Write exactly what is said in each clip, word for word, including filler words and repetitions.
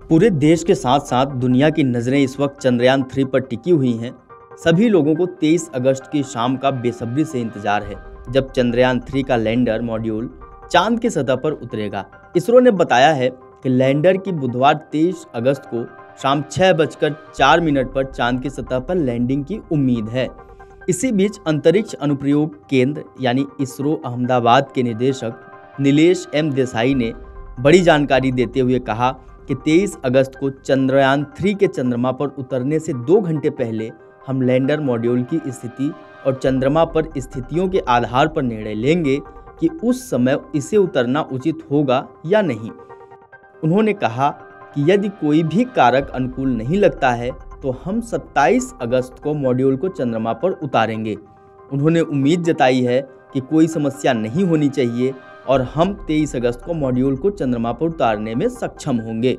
पूरे देश के साथ साथ दुनिया की नज़रें इस वक्त चंद्रयान थ्री पर टिकी हुई हैं। सभी लोगों को तेईस अगस्त की शाम का बेसब्री से इंतजार है, जब चंद्रयान थ्री का लैंडर मॉड्यूल चांद की सतह पर उतरेगा। इसरो ने बताया है कि लैंडर की बुधवार तेईस अगस्त को शाम छह बजकर चार मिनट पर चांद की सतह पर लैंडिंग की उम्मीद है। इसी बीच अंतरिक्ष अनुप्रयोग केंद्र यानी इसरो अहमदाबाद के निदेशक नीलेश एम देसाई ने बड़ी जानकारी देते हुए कहा कि तेईस अगस्त को चंद्रयान थ्री के चंद्रमा पर उतरने से दो घंटे पहले हम लैंडर मॉड्यूल की स्थिति और चंद्रमा पर स्थितियों के आधार पर निर्णय लेंगे कि उस समय इसे उतरना उचित होगा या नहीं। उन्होंने कहा कि यदि कोई भी कारक अनुकूल नहीं लगता है तो हम सत्ताईस अगस्त को मॉड्यूल को चंद्रमा पर उतारेंगे। उन्होंने उम्मीद जताई है कि कोई समस्या नहीं होनी चाहिए और हम तेईस अगस्त को मॉड्यूल को चंद्रमा पर उतारने में सक्षम होंगे।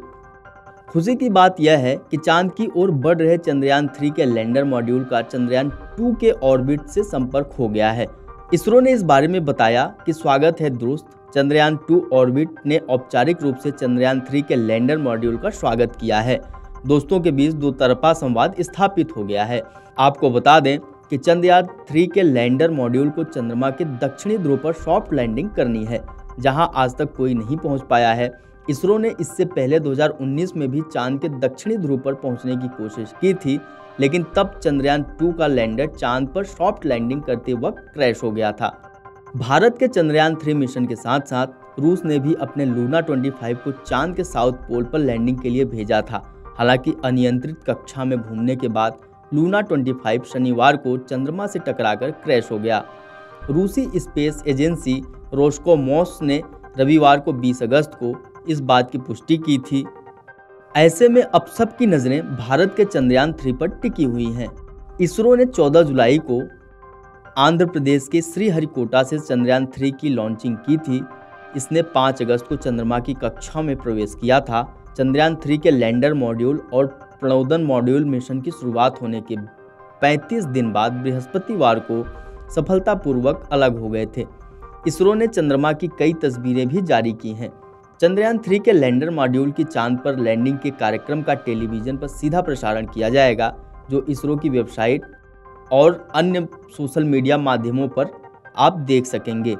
खुशी की बात यह है कि चांद की ओर बढ़ रहे चंद्रयान थ्री के लैंडर मॉड्यूल का चंद्रयान टू के ऑर्बिट से संपर्क हो गया है। इसरो ने इस बारे में बताया कि स्वागत है दोस्त, चंद्रयान टू ऑर्बिट ने औपचारिक रूप से चंद्रयान थ्री के लैंडर मॉड्यूल का स्वागत किया है। दोस्तों के बीच दो तरफा संवाद स्थापित हो गया है। आपको बता दें कि चंद्रयान थ्री के लैंडर मॉड्यूल को चंद्रमा के दक्षिणी ध्रुव पर सॉफ्ट लैंडिंग करनी है, जहां आज तक कोई नहीं पहुंच पाया है। इसरो ने इससे पहले दो हज़ार उन्नीस में भी चांद के दक्षिणी ध्रुव पर पहुंचने की कोशिश की थी, लेकिन तब चंद्रयान टू का लैंडर चांद पर सॉफ्ट लैंडिंग करते वक्त क्रैश हो गया था। भारत के चंद्रयान थ्री मिशन के साथ साथ रूस ने भी अपने लूना पच्चीस को चांद के साउथ पोल पर लैंडिंग के लिए भेजा था। हालांकि अनियंत्रित कक्षा में घूमने के बाद लूना पच्चीस शनिवार को चंद्रमा से टकराकर क्रैश हो गया। रूसी स्पेस एजेंसी रोस्कोमोस ने रविवार को बीस अगस्त को इस बात की पुष्टि की थी। ऐसे में अब सबकी नज़रें भारत के चंद्रयान थ्री पर टिकी हुई हैं। इसरो ने चौदह जुलाई को आंध्र प्रदेश के श्रीहरिकोटा से चंद्रयान थ्री की लॉन्चिंग की थी। इसने पाँच अगस्त को चंद्रमा की कक्षा में प्रवेश किया था। चंद्रयान थ्री के लैंडर मॉड्यूल और प्रणोदन मॉड्यूल मिशन की शुरुआत होने के पैंतीस दिन बाद बृहस्पतिवार को सफलतापूर्वक अलग हो गए थे। इसरो ने चंद्रमा की कई तस्वीरें भी जारी की हैं। चंद्रयान थ्री के लैंडर मॉड्यूल की चांद पर लैंडिंग के कार्यक्रम का टेलीविजन पर सीधा प्रसारण किया जाएगा, जो इसरो की वेबसाइट और अन्य सोशल मीडिया माध्यमों पर आप देख सकेंगे।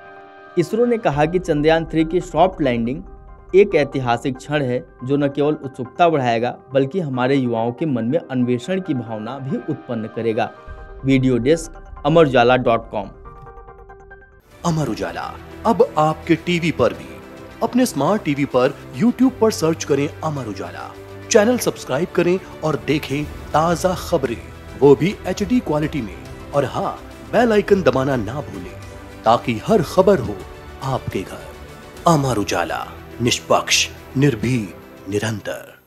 इसरो ने कहा कि चंद्रयान थ्री की सॉफ्ट लैंडिंग एक ऐतिहासिक क्षण है, जो न केवल उत्सुकता बढ़ाएगा बल्कि हमारे युवाओं के मन में अन्वेषण की भावना भी उत्पन्न करेगा। Video desk Amar Ujala dot com. Amar Ujala अब आपके टीवी पर भी। अपने स्मार्ट टीवी पर यूट्यूब पर सर्च करें अमर उजाला, चैनल सब्सक्राइब करें और देखें ताजा खबरें, वो भी एच डी क्वालिटी में। और हाँ, बेल आइकन दबाना ना भूलें ताकि हर खबर हो आपके घर। अमर उजाला, निष्पक्ष, निर्भीक, निरंतर।